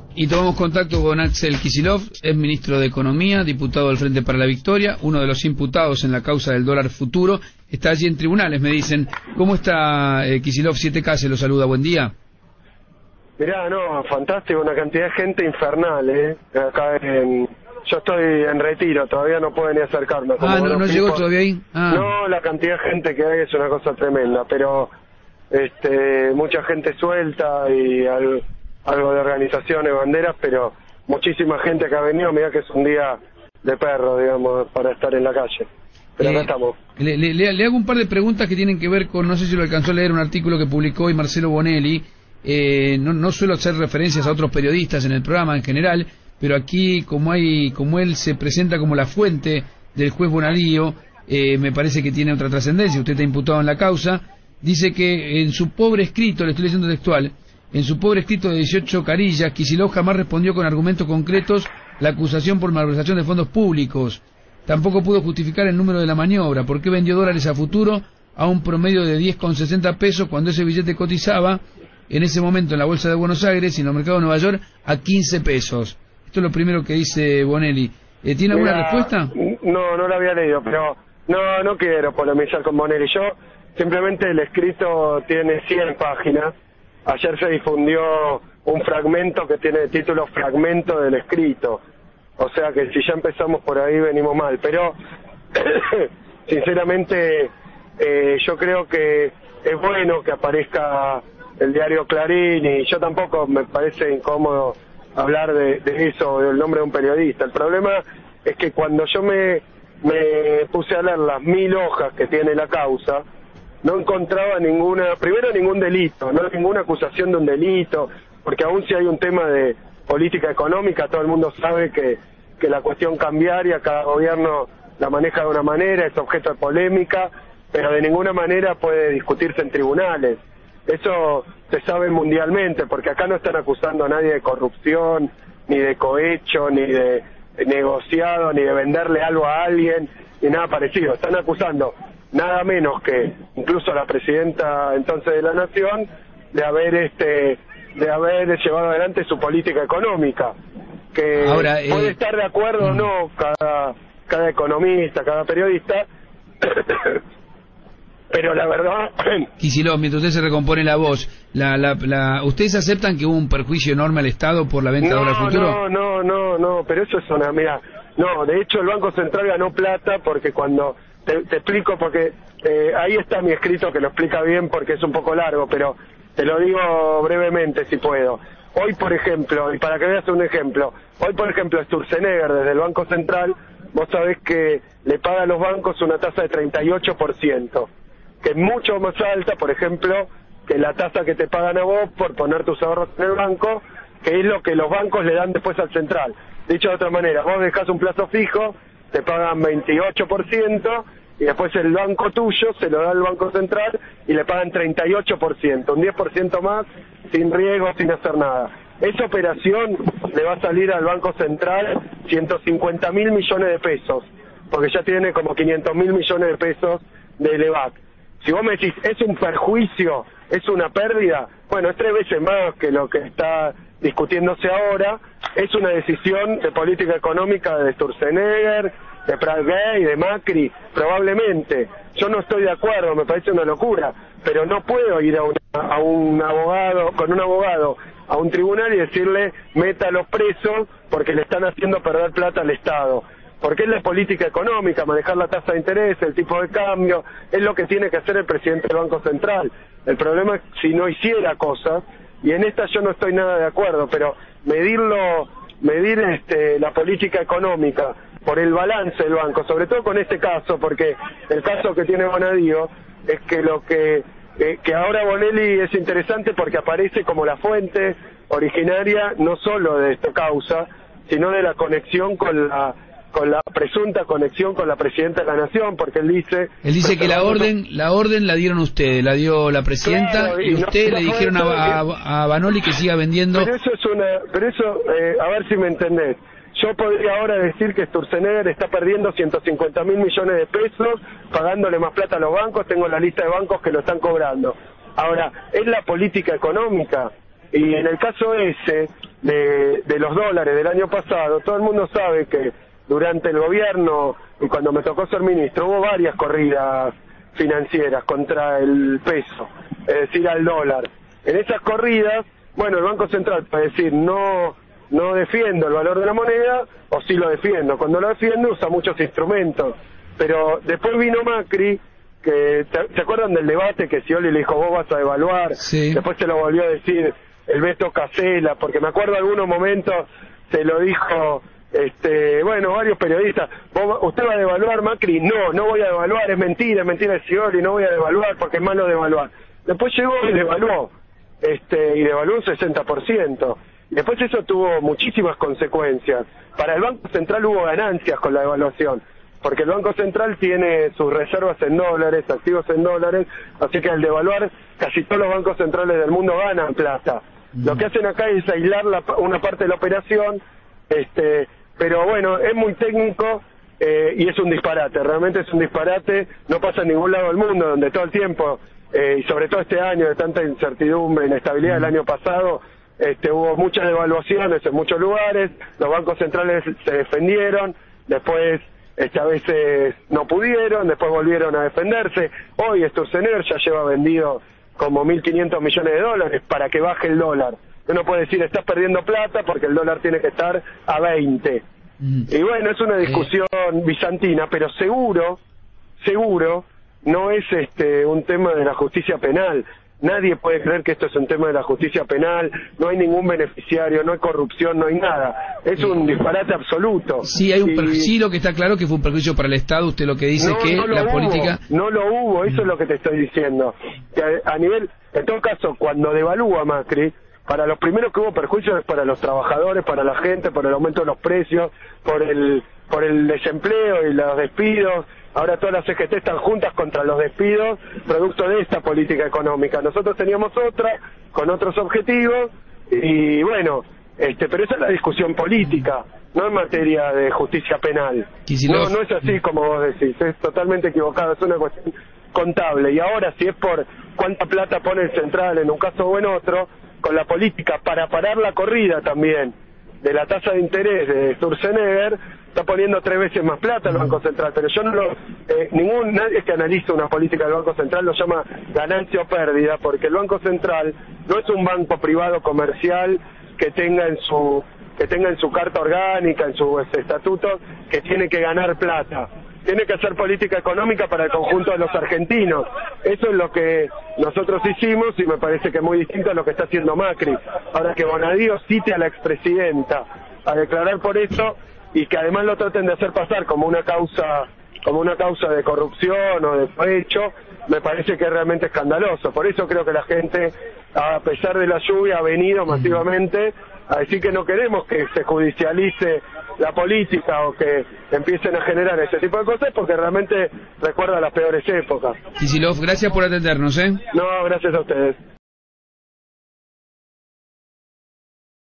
Y tomamos contacto con Axel Kicillof, es ministro de Economía, diputado del Frente para la Victoria, uno de los imputados en la causa del dólar futuro. Está allí en tribunales, me dicen. ¿Cómo está Kicillof? 7K se lo saluda, buen día. Mirá, no, fantástico, una cantidad de gente infernal, acá yo estoy en retiro, todavía no puedo ni acercarme. ¿No llegó todavía ahí? No, la cantidad de gente que hay es una cosa tremenda, pero mucha gente suelta y algo de organizaciones, banderas, pero muchísima gente que ha venido. Mirá que es un día de perro, digamos, para estar en la calle. Pero acá estamos. Le hago un par de preguntas que tienen que ver con, no sé si lo alcanzó a leer, un artículo que publicó hoy Marcelo Bonelli. No suelo hacer referencias a otros periodistas en el programa en general, pero aquí, como él se presenta como la fuente del juez Bonadío, me parece que tiene otra trascendencia. Usted está imputado en la causa. Dice que en su pobre escrito, le estoy leyendo textual, en su pobre escrito de 18 carillas, Kicillof jamás respondió con argumentos concretos la acusación por malversación de fondos públicos. Tampoco pudo justificar el número de la maniobra. ¿Por qué vendió dólares a futuro a un promedio de 10,60 pesos cuando ese billete cotizaba en ese momento en la Bolsa de Buenos Aires y en los mercados de Nueva York a 15 pesos? Esto es lo primero que dice Bonelli. ¿Tiene alguna respuesta? No la había leído, pero no quiero polemizar con Bonelli. Yo simplemente el escrito tiene 100 páginas. Ayer se difundió un fragmento que tiene el título Fragmento del escrito. O sea que si ya empezamos por ahí venimos mal. Pero, sinceramente, yo creo que es bueno que aparezca el diario Clarín, y yo tampoco me parece incómodo hablar de eso, del nombre de un periodista. El problema es que cuando yo me puse a leer las 1000 hojas que tiene la causa, no encontraba ningún delito, no ninguna acusación de un delito, porque aún si hay un tema de política económica, todo el mundo sabe que la cuestión cambiaria, cada gobierno la maneja de una manera, es objeto de polémica, pero de ninguna manera puede discutirse en tribunales. Eso se sabe mundialmente, porque acá no están acusando a nadie de corrupción, ni de cohecho, ni de negociado, ni de venderle algo a alguien, ni nada parecido. Están acusando nada menos que incluso a la presidenta entonces de la Nación de haber llevado adelante su política económica, que ahora, puede estar de acuerdo o no cada economista, cada periodista. Pero la verdad... Kicillof, mientras usted se recompone la voz, ¿ustedes aceptan que hubo un perjuicio enorme al Estado por la venta de dólar futuro? No, pero eso es una... Mira, no, de hecho el Banco Central ganó plata porque cuando... Te explico, porque ahí está mi escrito que lo explica bien, porque es un poco largo, pero te lo digo brevemente si puedo. Hoy, por ejemplo, y para que veas un ejemplo, Sturzenegger desde el Banco Central, vos sabés que le paga a los bancos una tasa de 38%, que es mucho más alta, por ejemplo, que la tasa que te pagan a vos por poner tus ahorros en el banco, que es lo que los bancos le dan después al central. Dicho de otra manera, vos dejás un plazo fijo, te pagan 28%, y después el banco tuyo se lo da al Banco Central y le pagan 38%, un 10% más, sin riesgo, sin hacer nada. Esa operación le va a salir al Banco Central 150.000 millones de pesos, porque ya tiene como 500.000 millones de pesos de LEVAC. Si vos me decís, ¿es un perjuicio, es una pérdida? Bueno, es 3 veces más que lo que está discutiéndose ahora. Es una decisión de política económica de Sturzenegger, de Prat-Gay, de Macri, probablemente. Yo no estoy de acuerdo, me parece una locura, pero no puedo ir a un abogado, con un abogado, a un tribunal y decirle, métalos presos porque le están haciendo perder plata al Estado. Porque es la política económica, manejar la tasa de interés, el tipo de cambio, es lo que tiene que hacer el presidente del Banco Central. El problema es si no hiciera cosas, y en esta yo no estoy nada de acuerdo, pero medir la política económica por el balance del banco, sobre todo con este caso, porque el caso que tiene Bonadío es que ahora Bonelli es interesante porque aparece como la fuente originaria no solo de esta causa, sino de la conexión con la presunta conexión con la presidenta de la Nación, porque él dice que la orden la dieron ustedes, la dio la presidenta, claro, y ustedes le dijeron a Vanoli que siga vendiendo. Pero eso a ver si me entendés. Yo podría ahora decir que Sturzenegger está perdiendo 150.000 millones de pesos, pagándole más plata a los bancos, tengo la lista de bancos que lo están cobrando. Ahora, es la política económica, y en el caso ese, de los dólares del año pasado, todo el mundo sabe que durante el gobierno y cuando me tocó ser ministro hubo varias corridas financieras contra el peso, es decir, al dólar. En esas corridas, bueno, el Banco Central puede decir no defiendo el valor de la moneda, o sí lo defiendo. Cuando lo defiende usa muchos instrumentos, pero después vino Macri, que ¿se acuerdan del debate que Scioli le dijo vos vas a devaluar? Sí. Después se lo volvió a decir el Beto Casella, porque me acuerdo algunos momentos se lo dijo bueno, varios periodistas, ¿usted va a devaluar, Macri? No voy a devaluar, es mentira de Scioli, no voy a devaluar porque es malo devaluar. Después llegó y devaluó, y devaluó un 60%. Después eso tuvo muchísimas consecuencias. Para el Banco Central hubo ganancias con la devaluación, porque el Banco Central tiene sus reservas en dólares, activos en dólares, así que al devaluar casi todos los bancos centrales del mundo ganan plata. Lo que hacen acá es aislar una parte de la operación, pero bueno, es muy técnico y es un disparate, realmente es un disparate, no pasa en ningún lado del mundo donde todo el tiempo, y sobre todo este año de tanta incertidumbre, inestabilidad del año pasado, hubo muchas devaluaciones en muchos lugares, los bancos centrales se defendieron, después a veces no pudieron, después volvieron a defenderse. Hoy Sturzenegger ya lleva vendido como 1.500 millones de dólares para que baje el dólar. Uno puede decir, estás perdiendo plata porque el dólar tiene que estar a 20. Y bueno, es una discusión bizantina, pero seguro no es un tema de la justicia penal. Nadie puede creer que esto es un tema de la justicia penal, no hay ningún beneficiario, no hay corrupción, no hay nada. Es un disparate absoluto. Sí, hay sí, lo que está claro que fue un perjuicio para el Estado, usted lo que dice que la política... No lo hubo, eso es lo que te estoy diciendo. Que a nivel, en todo caso, cuando devalúa Macri, para los primeros que hubo perjuicios es para los trabajadores, para la gente, por el aumento de los precios, por el desempleo y los despidos. Ahora todas las CGT están juntas contra los despidos, producto de esta política económica. Nosotros teníamos otra, con otros objetivos, y bueno, pero esa es la discusión política, no en materia de justicia penal. No es así como vos decís, es totalmente equivocado, es una cuestión contable. Y ahora, si es por cuánta plata pone el central en un caso o en otro, con la política para parar la corrida también de la tasa de interés de Sturzenegger, está poniendo 3 veces más plata el Banco Central, pero yo nadie que analiza una política del Banco Central lo llama ganancia o pérdida, porque el Banco Central no es un banco privado comercial que tenga en su carta orgánica, en su estatuto, que tiene que ganar plata. Tiene que hacer política económica para el conjunto de los argentinos. Eso es lo que nosotros hicimos y me parece que es muy distinto a lo que está haciendo Macri. Ahora que Bonadío cite a la expresidenta a declarar por eso y que además lo traten de hacer pasar como una causa de corrupción o de hecho, me parece que es realmente escandaloso. Por eso creo que la gente, a pesar de la lluvia, ha venido masivamente a decir que no queremos que se judicialice la política o que empiecen a generar ese tipo de cosas, porque realmente recuerda las peores épocas. Kicillof, gracias por atendernos, No, gracias a ustedes.